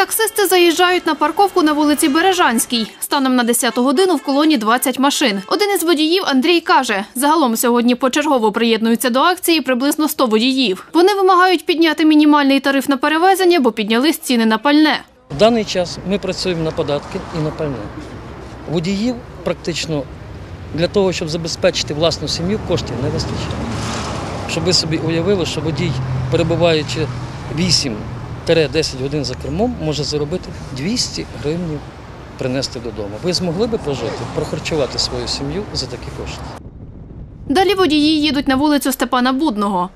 Таксисти заїжджають на парковку на вулиці Бережанській. Станом на 10-ту годину в колоні 20 машин. Один із водіїв, Андрій, каже, загалом сьогодні почергово приєднуються до акції приблизно 100 водіїв. Вони вимагають підняти мінімальний тариф на перевезення, бо піднялись ціни на пальне. В даний час ми працюємо на податки і на пальне. Водіїв практично для того, щоб забезпечити власну сім'ю, коштів не вистачає. Щоб ви собі уявили, що водій, перебуваючи 8-10 годин за кермом, може заробити 200 гривень принести додому. Ви змогли б прожити, прохарчувати свою сім'ю за такі кошти? Далі водії їдуть на вулицю Степана Будного.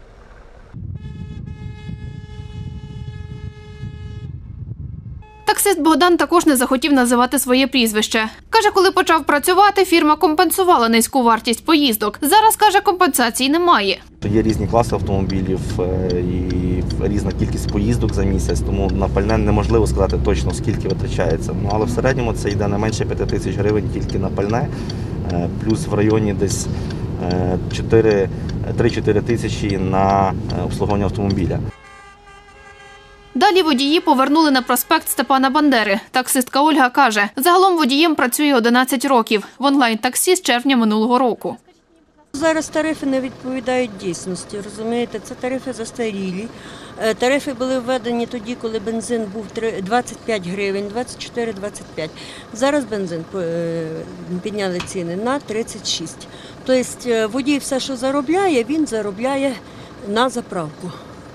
Таксист Богдан також не захотів називати своє прізвище. Каже, коли почав працювати, фірма компенсувала низьку вартість поїздок. Зараз, каже, компенсацій немає. Є різні класи автомобілів і різна кількість поїздок за місяць, тому на пальне неможливо сказати точно, скільки витрачається. Але в середньому це йде не менше 5 тисяч гривень тільки на пальне, плюс в районі десь 3-4 тисячі на обслуговування автомобіля. Далі водії повернули на проспект Степана Бандери. Таксистка Ольга каже, загалом водієм працює 11 років. В онлайн-таксі з червня минулого року. Зараз тарифи не відповідають дійсності, розумієте? Це тарифи застарілі. Тарифи були введені тоді, коли бензин був 25 гривень, 24-25. Зараз бензин підняли ціни на 36. Тобто водій все, що заробляє, він заробляє на заправку.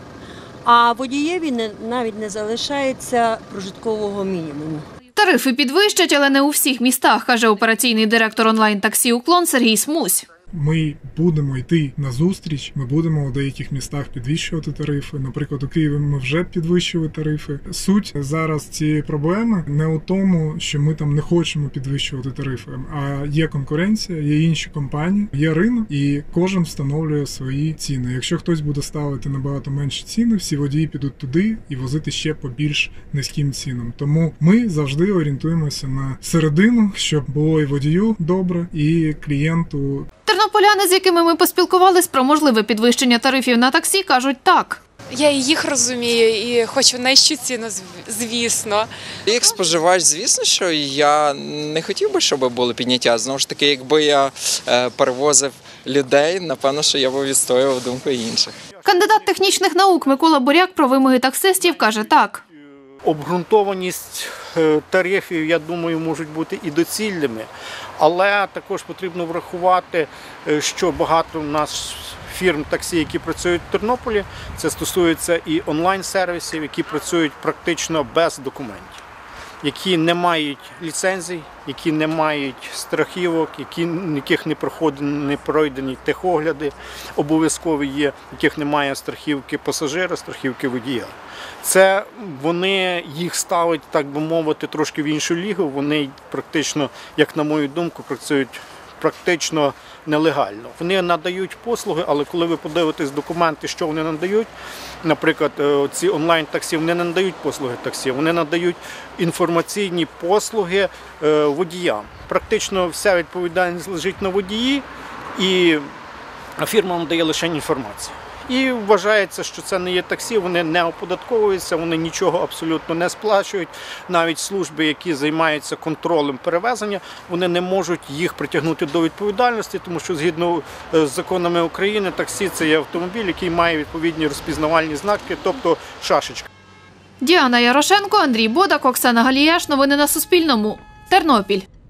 А водієві навіть не залишається прожиткового мінімуму. Тарифи підвищать, але не у всіх містах, каже операційний директор онлайн-таксі «Уклон» Сергій Смусь. Ми будемо йти на зустріч, ми будемо у деяких містах підвищувати тарифи. Наприклад, у Києві ми вже підвищили тарифи. Суть зараз цієї проблеми не у тому, що ми там не хочемо підвищувати тарифи, а є конкуренція, є інші компанії, є ринок і кожен встановлює свої ціни. Якщо хтось буде ставити набагато менші ціни, всі водії підуть туди і возити ще по більш низьким цінам. Тому ми завжди орієнтуємося на середину, щоб було і водію добре, і клієнту. Тернополяни, з якими ми поспілкувались про можливе підвищення тарифів на таксі, кажуть так. Я і їх розумію, і хочу нижчу ціну, звісно. Як споживач, звісно, що я не хотів би, щоб було підняття. Знову ж таки, якби я перевозив людей, напевно, що я б відстоював думку інших. Кандидат технічних наук Микола Буряк про вимоги таксистів каже так. Обґрунтованість тарифів, я думаю, можуть бути і доцільними, але також потрібно врахувати, що багато у нас фірм таксі, які працюють в Тернополі, це стосується і онлайн-сервісів, які працюють практично без документів, які не мають ліцензій, які не мають страхівок, яких не пройдені техогляди, обов'язкові є, яких немає страхівки пасажира, страхівки водія. Це вони їх ставить, так би мовити, трошки в іншу лігу, вони практично, як на мою думку, працюють практично нелегально. Вони надають послуги, але коли ви подивитесь документи, що вони надають, наприклад, ці онлайн-таксі, вони не надають послуги таксі, вони надають інформаційні послуги водіям. Практично вся відповідальність лежить на водії, і фірма надає лише інформацію. І вважається, що це не є таксі, вони не оподатковуються, вони нічого абсолютно не сплачують. Навіть служби, які займаються контролем перевезення, вони не можуть їх притягнути до відповідальності, тому що згідно з законами України таксі – це є автомобіль, який має відповідні розпізнавальні знаки, тобто шашечка. Діана Ярошенко, Андрій Бодак, Оксана Галіяш. Новини на Суспільному. Тернопіль.